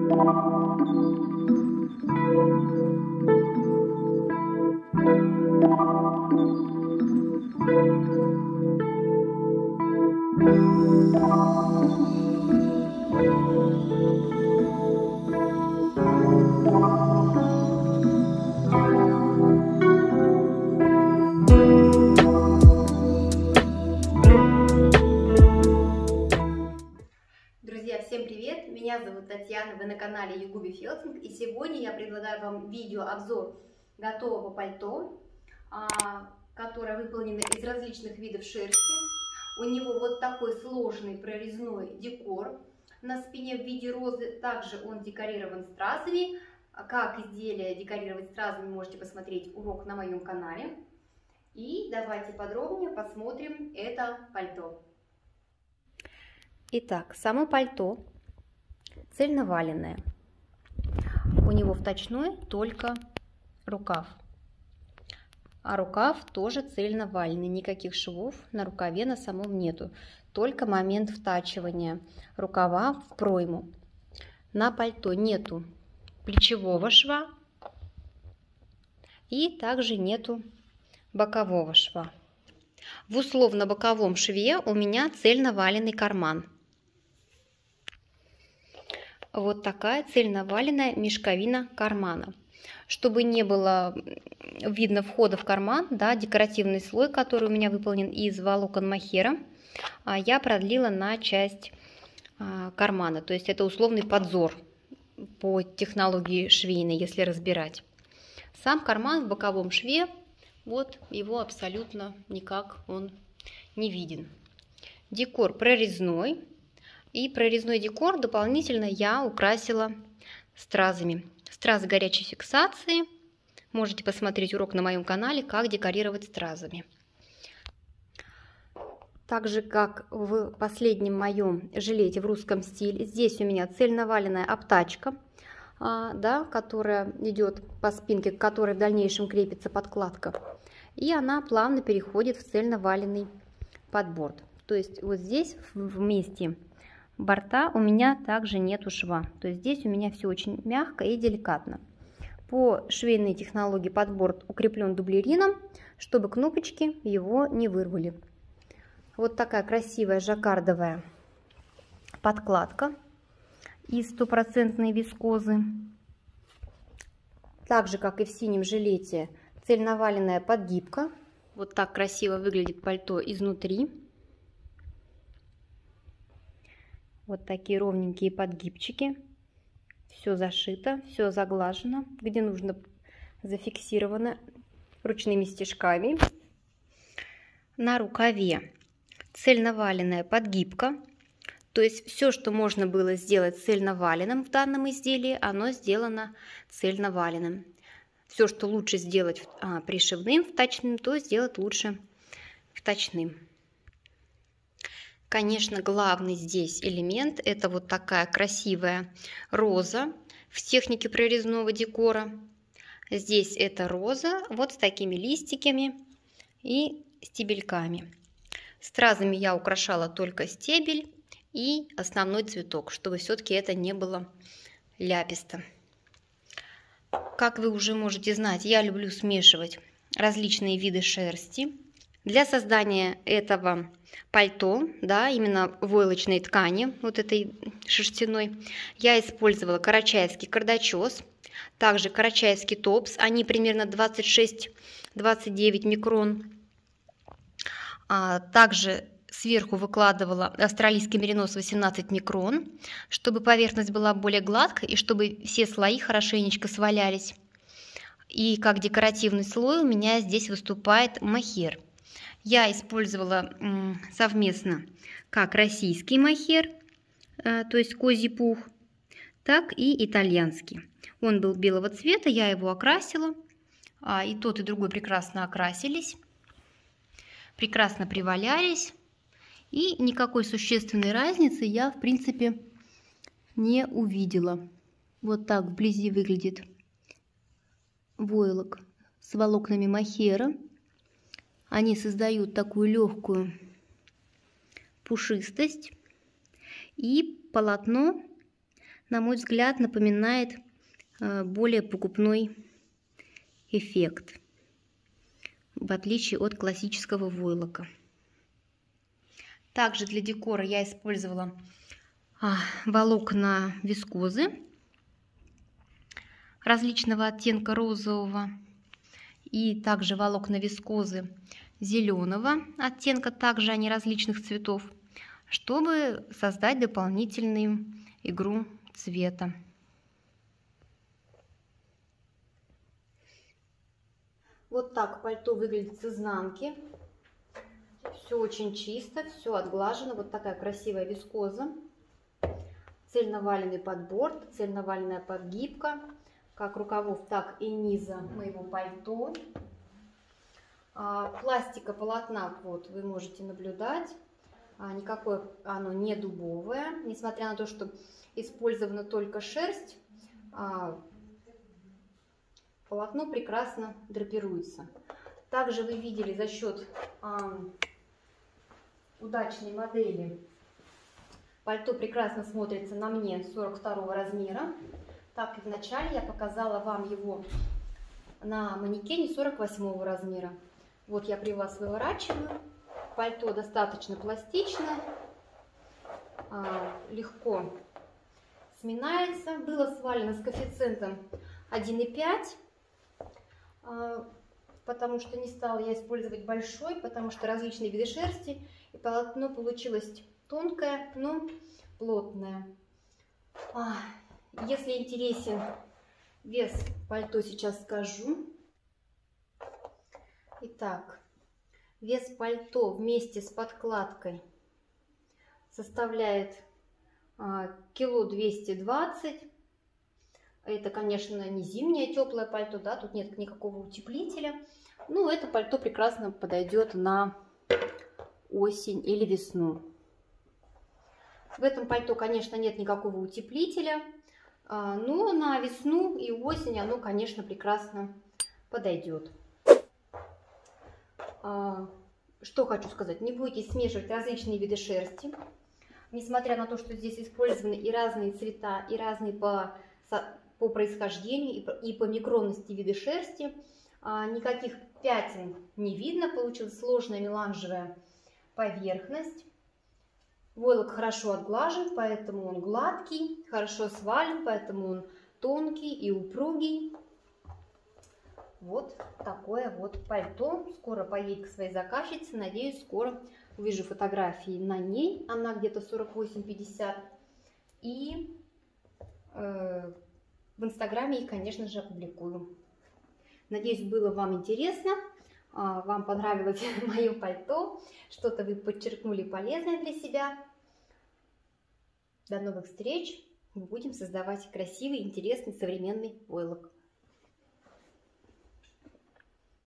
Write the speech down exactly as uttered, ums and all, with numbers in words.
Друзья, всем привет! Меня зовут Татьяна, вы на канале Югуби Фелтинг, и сегодня я предлагаю вам видеообзор готового пальто, которое выполнено из различных видов шерсти. У него вот такой сложный прорезной декор на спине в виде розы, также он декорирован стразами. Как изделие декорировать стразами, можете посмотреть урок на моем канале. И давайте подробнее посмотрим это пальто. Итак, само пальто цельноваленное. У него вточной только рукав. А рукав тоже цельноваленный. Никаких швов на рукаве на самом нету. Только момент втачивания рукава в пройму. На пальто нету плечевого шва. И также нету бокового шва. В условно-боковом шве у меня цельноваленный карман. Вот такая цельноваленная мешковина кармана. Чтобы не было видно входа в карман, да, декоративный слой, который у меня выполнен из волокон мохера, я продлила на часть кармана. То есть это условный подзор по технологии швейной, если разбирать. Сам карман в боковом шве, вот его абсолютно никак он не виден. Декор прорезной. И прорезной декор дополнительно я украсила стразами. Стразы горячей фиксации. Можете посмотреть урок на моем канале, как декорировать стразами. Так же, как в последнем моем жилете в русском стиле, здесь у меня цельноваленная обтачка, да, которая идет по спинке, к которой в дальнейшем крепится подкладка. И она плавно переходит в цельноваленный подборд. То есть вот здесь вместе борта у меня также нету шва. То есть здесь у меня все очень мягко и деликатно. По швейной технологии подборд укреплен дублерином, чтобы кнопочки его не вырвали. Вот такая красивая жаккардовая подкладка из стопроцентной вискозы. Так же, как и в синем жилете, цельноваленная подгибка. Вот так красиво выглядит пальто изнутри. Вот такие ровненькие подгибчики. Все зашито, все заглажено. Где нужно, зафиксировано ручными стежками. На рукаве цельноваленная подгибка. То есть все, что можно было сделать цельноваленным в данном изделии, оно сделано цельноваленным. Все, что лучше сделать а, пришивным, вточным, то сделать лучше вточным. Конечно, главный здесь элемент — это вот такая красивая роза в технике прорезного декора. Здесь это роза вот с такими листиками и стебельками. Стразами я украшала только стебель и основной цветок, чтобы все-таки это не было ляписто. Как вы уже можете знать, я люблю смешивать различные виды шерсти. Для создания этого пальто, да, именно войлочной ткани, вот этой шерстяной, я использовала карачаевский кардачес, также карачаевский топс, они примерно двадцать шесть — двадцать девять микрон. А также сверху выкладывала австралийский меринос восемнадцать микрон, чтобы поверхность была более гладкой и чтобы все слои хорошенечко свалялись. И как декоративный слой у меня здесь выступает мохер. Я использовала совместно как российский мохер, то есть козий пух, так и итальянский. Он был белого цвета, я его окрасила, и тот, и другой прекрасно окрасились, прекрасно привалялись, и никакой существенной разницы я, в принципе, не увидела. Вот так вблизи выглядит войлок с волокнами мохера. Они создают такую легкую пушистость. И полотно на мой взгляд, напоминает более покупной эффект, в отличие от классического войлока. Также для декора я использовала волокна вискозы различного оттенка розового и также волокна вискозы зеленого оттенка, также они различных цветов, чтобы создать дополнительную игру цвета. Вот так пальто выглядит с изнанки. Все очень чисто, все отглажено. Вот такая красивая вискоза. Цельноваленный подбор, цельноваленная подгибка, как рукавов, так и низа моего пальто. Пластика полотна, вот вы можете наблюдать, никакое оно не дубовое, несмотря на то, что использована только шерсть, полотно прекрасно драпируется. Также вы видели за счет удачной модели пальто прекрасно смотрится на мне сорок второго размера. Так как вначале я показала вам его на манекене сорок восьмого размера. Вот я при вас выворачиваю. Пальто достаточно пластичное, легко сминается. Было свалено с коэффициентом один и пять, потому что не стала я использовать большой, потому что различные виды шерсти, и полотно получилось тонкое, но плотное. Если интересен вес пальто, сейчас скажу. Итак, вес пальто вместе с подкладкой составляет кило двести двадцать. Это, конечно, не зимнее теплое пальто, да, тут нет никакого утеплителя. Но это пальто прекрасно подойдет на осень или весну. В этом пальто, конечно, нет никакого утеплителя, но на весну и осень оно, конечно, прекрасно подойдет. Что хочу сказать, не бойтесь смешивать различные виды шерсти. Несмотря на то, что здесь использованы и разные цвета, и разные по, по происхождению, и по микронности виды шерсти, никаких пятен не видно, получилась сложная меланжевая поверхность. Войлок хорошо отглажен, поэтому он гладкий, хорошо свален, поэтому он тонкий и упругий. Вот такое вот пальто. Скоро поедет к своей заказчице. Надеюсь, скоро увижу фотографии на ней. Она где-то сорок восемь пятьдесят. И э, в инстаграме их, конечно же, опубликую. Надеюсь, было вам интересно. Вам понравилось мое пальто. Что-то вы подчеркнули полезное для себя. До новых встреч. Мы будем создавать красивый, интересный, современный войлок.